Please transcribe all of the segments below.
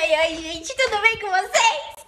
Oi, gente, tudo bem com vocês?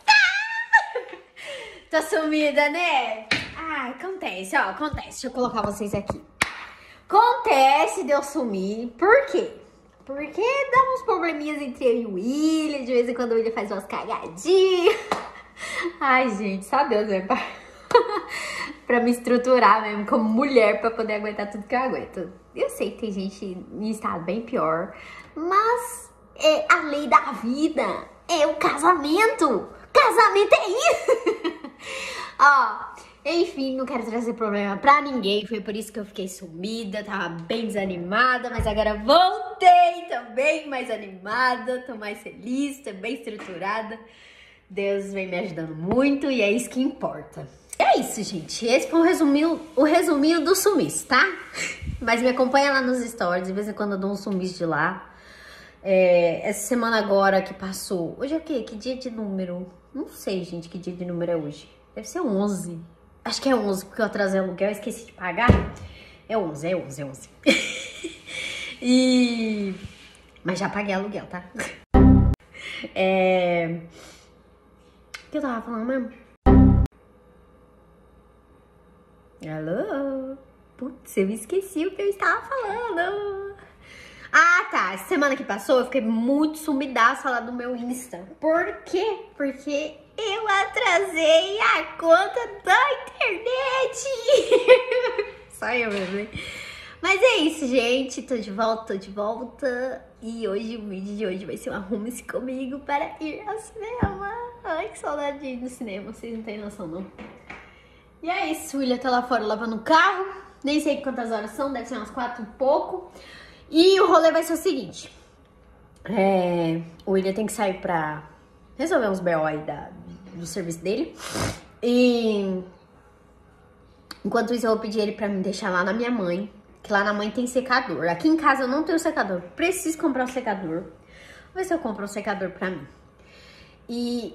Tô sumida, né? Ah, acontece, ó, acontece. Deixa eu colocar vocês aqui. Acontece de eu sumir. Por quê? Porque dá uns probleminhas entre eu e o William. De vez em quando o William faz umas cagadinhas. Ai, gente, só Deus, né? Pra me estruturar mesmo como mulher, pra poder aguentar tudo que eu aguento. Eu sei que tem gente em estado bem pior, mas é a lei da vida, é o casamento. Casamento é isso. Ó, enfim, não quero trazer problema pra ninguém. Foi por isso que eu fiquei sumida, tava bem desanimada, mas agora voltei, tô bem mais animada, tô mais feliz, tô bem estruturada. Deus vem me ajudando muito e é isso que importa. É isso, gente. Esse foi o resuminho do sumiço, tá? Mas me acompanha lá nos stories, de vez em quando eu dou um sumiço de lá. Essa semana agora que passou... Hoje é o quê? Que dia de número? Não sei, gente, que dia de número é hoje. Deve ser 11. Acho que é 11, porque eu atrasei o aluguel, esqueci de pagar. É 11. Mas já paguei aluguel, tá? O que eu tava falando mesmo? Alô? Putz, eu esqueci o que eu estava falando. Ah, tá. Essa semana que passou, eu fiquei muito sumidaça lá do meu Insta. Por quê? Porque eu atrasei a conta da internet. Só eu mesmo, hein? Mas é isso, gente. Tô de volta. E hoje, o vídeo de hoje vai ser um arrume-se comigo para ir ao cinema. Ai, que saudade de ir no cinema. Vocês não têm noção, não. E é isso, o William tá lá fora lavando o carro. Nem sei quantas horas são, deve ser umas 4 e pouco. E o rolê vai ser o seguinte. O William tem que sair pra resolver uns BO aí do serviço dele. E enquanto isso eu vou pedir ele pra me deixar lá na minha mãe. Que lá na mãe tem secador. Aqui em casa eu não tenho secador. Preciso comprar um secador. Vou ver se eu compro um secador pra mim. E...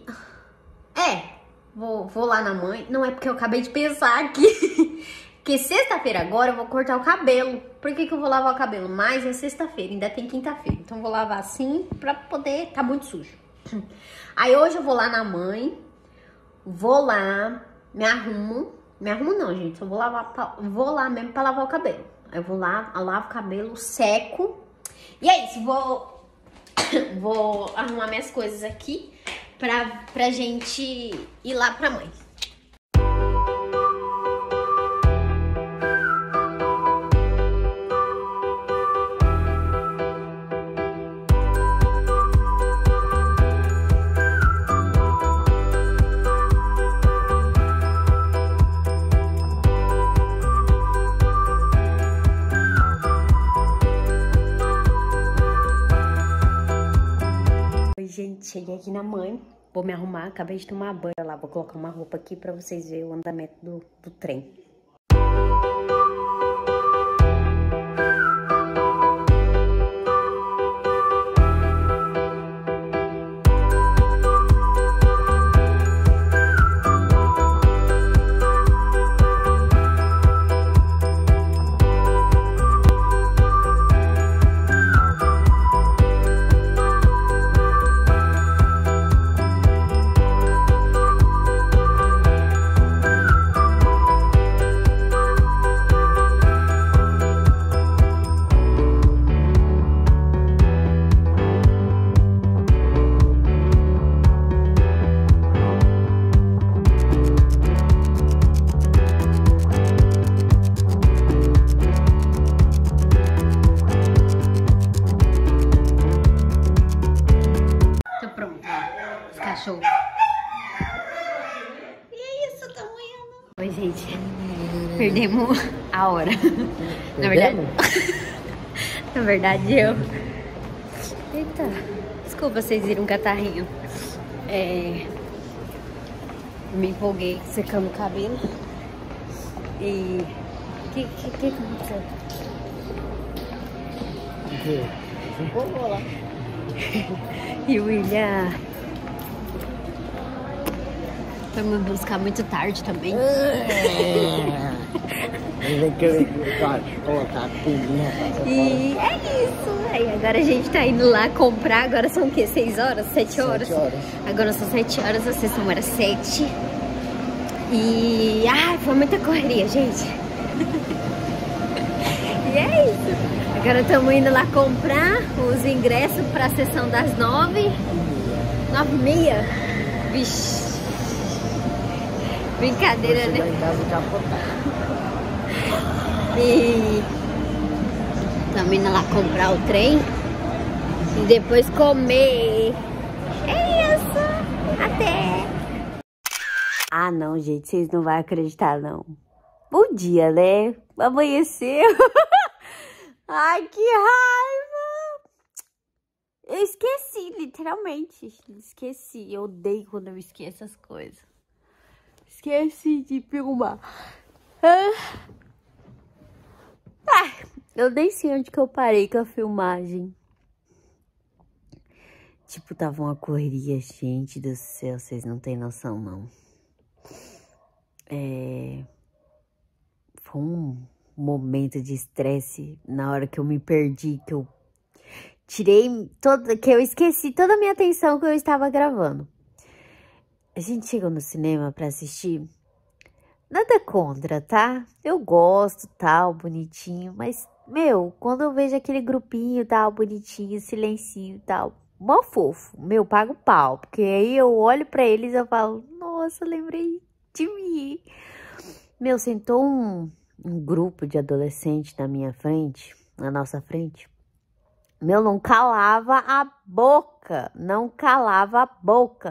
Vou lá na mãe. Não é porque eu acabei de pensar aqui. Que sexta-feira agora eu vou cortar o cabelo. Por que eu vou lavar o cabelo? Mas é sexta-feira, ainda tem quinta-feira. Então eu vou lavar assim pra poder... Tá muito sujo. Aí hoje eu vou lá na mãe. Vou lá, me arrumo. Me arrumo não, gente. Eu vou lá mesmo pra lavar o cabelo. Aí eu vou lá, lavo o cabelo, seco. E é isso, vou arrumar minhas coisas aqui pra gente ir lá pra mãe. Gente, cheguei aqui na mãe, vou me arrumar, acabei de tomar banho lá, vou colocar uma roupa aqui pra vocês verem o andamento do trem. Cachorro. E é isso, tá amanhã. Oi, gente. Perdemos a hora. Na verdade, eu... Eita. Desculpa vocês viram um catarrinho. Me empolguei secando o cabelo. E... O que aconteceu? O quê? Se empolgou lá. E o William... Foi me buscar muito tarde também. Ele vai querer colocar a pilha. E é isso. Aí agora a gente tá indo lá comprar. Agora são o quê? 6 horas? 7 horas? 7 horas. Agora são 7 horas, a sessão era 7. E... ai, foi muita correria, gente. E é isso. Agora estamos indo lá comprar os ingressos pra sessão das 9. 9h30. Vixe. Brincadeira, Você né? vai em casa capotar. E estamos indo lá comprar o trem e depois comer. É isso. Até. Ah, não, gente. Vocês não vão acreditar, não. Bom dia, né? Amanheceu. Ai, que raiva. Eu esqueci, literalmente. Esqueci. Eu odeio quando eu esqueço as coisas. Esqueci de filmar. Eu nem sei onde que eu parei com a filmagem. Tipo, tava uma correria, gente do céu, vocês não tem noção, não. Foi um momento de estresse na hora que eu me perdi, que eu que eu esqueci toda a minha atenção que eu estava gravando. A gente chegou no cinema pra assistir. Nada contra, tá? Eu gosto, tal, bonitinho, mas, meu, quando eu vejo aquele grupinho, tal, bonitinho, silencinho, tal, mó fofo, meu, pago pau, porque aí eu olho pra eles e eu falo, nossa, lembrei de mim. Meu, sentou um grupo de adolescentes na minha frente, na nossa frente, meu, não calava a boca, não calava a boca.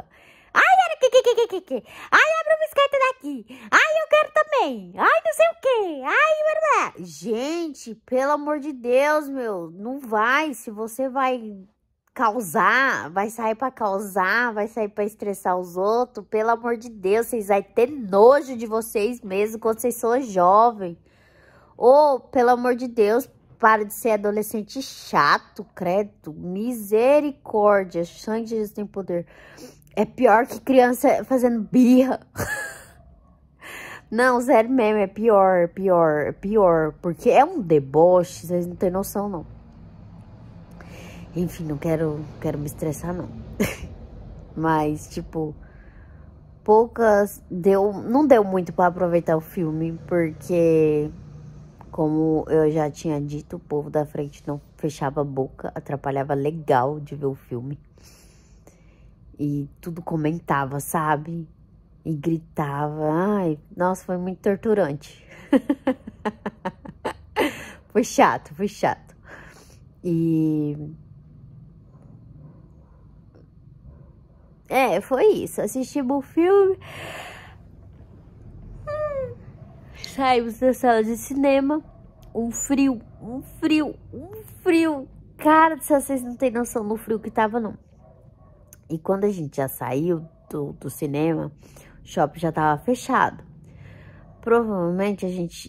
Ai, abre uma biscoito daqui. Ai, eu quero também. Ai, não sei o quê. Ai, blá. Gente, pelo amor de Deus, meu, não vai. Se você vai causar, vai sair pra causar, vai sair pra estressar os outros, pelo amor de Deus, vocês vão ter nojo de vocês mesmo quando vocês são jovens. Ô, pelo amor de Deus, para de ser adolescente chato, credo. Misericórdia, sangue de Jesus tem poder. É pior que criança fazendo birra. Não, sério mesmo, é pior. Porque é um deboche, vocês não tem noção, não. Enfim, não quero me estressar, não. Mas, tipo, não deu muito pra aproveitar o filme, porque, como eu já tinha dito, o povo da frente não fechava a boca, atrapalhava legal de ver o filme. E tudo comentava, sabe? E gritava. Ai, nossa, foi muito torturante. Foi chato. E... foi isso. Assistimos o filme. Saímos da sala de cinema. Um frio. Cara, vocês não tem noção do frio que tava, não. E quando a gente já saiu do cinema, o shopping já tava fechado. Provavelmente a gente,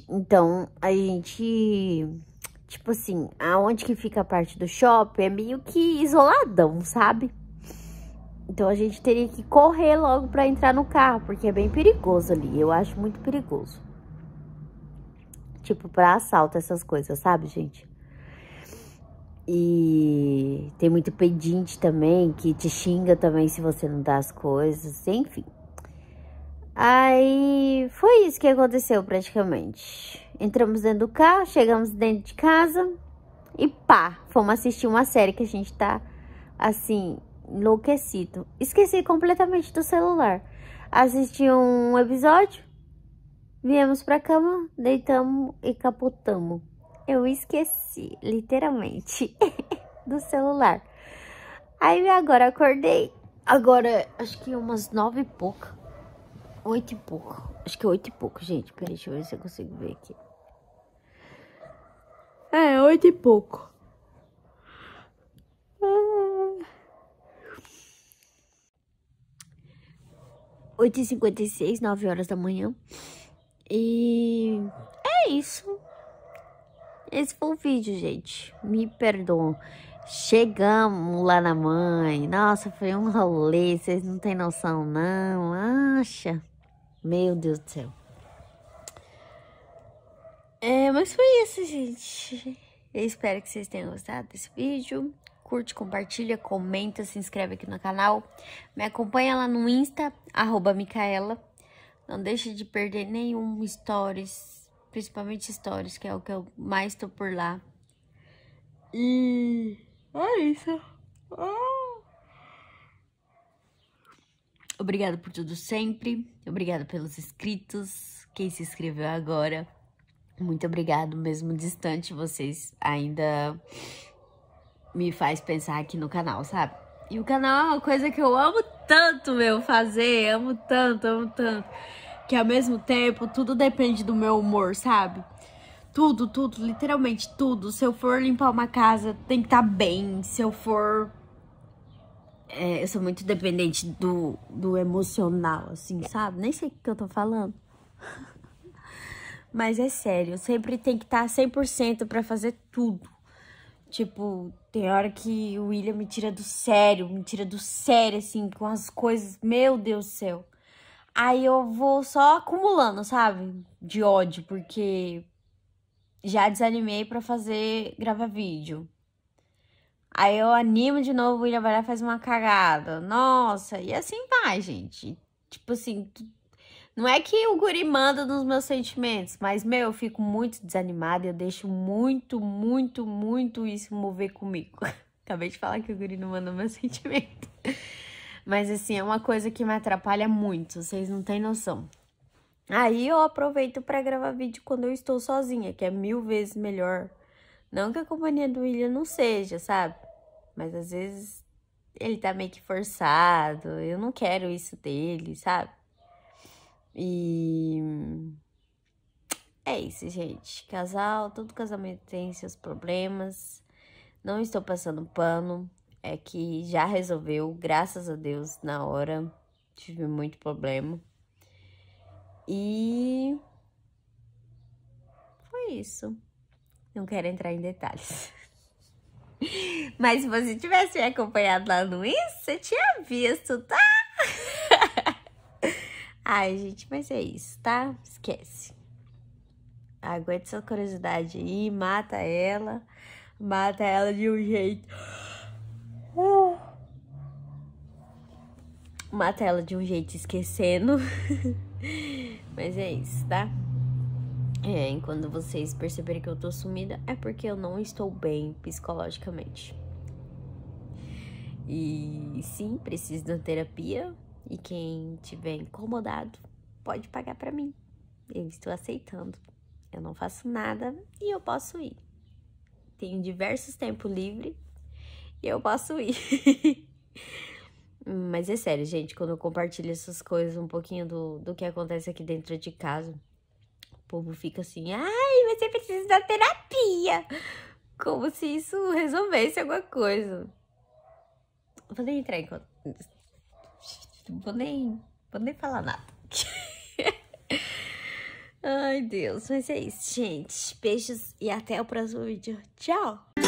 tipo assim, aonde que fica a parte do shopping é meio que isoladão, sabe? Então a gente teria que correr logo pra entrar no carro, porque é bem perigoso ali, eu acho muito perigoso. Tipo, pra assalto, essas coisas, sabe, gente? E tem muito pedinte também, que te xinga também se você não dá as coisas, enfim. Aí, foi isso que aconteceu praticamente. Entramos dentro do carro, chegamos dentro de casa e pá, fomos assistir uma série que a gente tá, assim, enlouquecido. Esqueci completamente do celular. Assisti um episódio, viemos pra cama, deitamos e capotamos. Eu esqueci, literalmente, do celular. Aí agora acordei. Agora, acho que umas 9 e pouco. 8 e pouco. Acho que é 8 e pouco, gente. Peraí, deixa eu ver se eu consigo ver aqui. 8 e pouco. 8h56, 9 horas da manhã. E é isso. Esse foi o vídeo, gente. Me perdoam. Chegamos lá na mãe. Nossa, foi um rolê. Vocês não têm noção, não. Acha? Meu Deus do céu. Mas foi isso, gente. Eu espero que vocês tenham gostado desse vídeo. Curte, compartilha, comenta, se inscreve aqui no canal. Me acompanha lá no Insta, @Micaela. Não deixe de perder nenhum stories, principalmente stories, que é o que eu mais tô por lá. E é isso. Obrigada por tudo sempre. Obrigada pelos inscritos. Quem se inscreveu agora. Muito obrigado, mesmo distante, vocês ainda me faz pensar aqui no canal, sabe? E o canal é uma coisa que eu amo tanto, fazer, amo tanto, que ao mesmo tempo tudo depende do meu humor, sabe? Tudo, literalmente tudo. Se eu for limpar uma casa, tem que estar bem. Se eu for... eu sou muito dependente do emocional, assim, sabe? Nem sei o que eu tô falando. Mas é sério, eu sempre tenho que estar 100% pra fazer tudo. Tipo, tem hora que o William me tira do sério, assim, com as coisas, meu Deus do céu. Aí eu vou só acumulando, sabe? De ódio, porque já desanimei pra gravar vídeo. Aí eu animo de novo, o William vai lá e faz uma cagada. Nossa, e assim vai, gente. Tipo assim... Não é que o guri manda nos meus sentimentos, mas, eu fico muito desanimada e eu deixo muito isso mover comigo. Acabei de falar que o guri não manda meus sentimentos. Mas, assim, é uma coisa que me atrapalha muito, vocês não têm noção. Aí eu aproveito pra gravar vídeo quando eu estou sozinha, que é 1000 vezes melhor. Não que a companhia do William não seja, sabe? Mas, às vezes, ele tá meio que forçado, eu não quero isso dele, sabe? E é isso, gente. Todo casamento tem seus problemas. Não estou passando pano. É que já resolveu, graças a Deus, na hora. Tive muito problema. E foi isso. Não quero entrar em detalhes. Mas se você tivesse me acompanhado lá no Insta, você tinha visto, tá? Ai, gente, mas é isso, tá? Esquece. Aguente essa curiosidade aí, mata ela de um jeito. Mata ela de um jeito esquecendo. Mas é isso, tá? Quando vocês perceberem que eu tô sumida, é porque eu não estou bem psicologicamente. E sim, preciso de uma terapia. E quem tiver incomodado, pode pagar pra mim. Eu estou aceitando. Eu não faço nada e eu posso ir. Tenho diversos tempos livres e eu posso ir. Mas é sério, gente, quando eu compartilho essas coisas, um pouquinho do que acontece aqui dentro de casa, o povo fica assim, ai, você precisa da terapia. Como se isso resolvesse alguma coisa. Vou nem entrar em conta. Vou nem falar nada. Ai, Deus. Mas é isso, gente. Beijos e até o próximo vídeo. Tchau!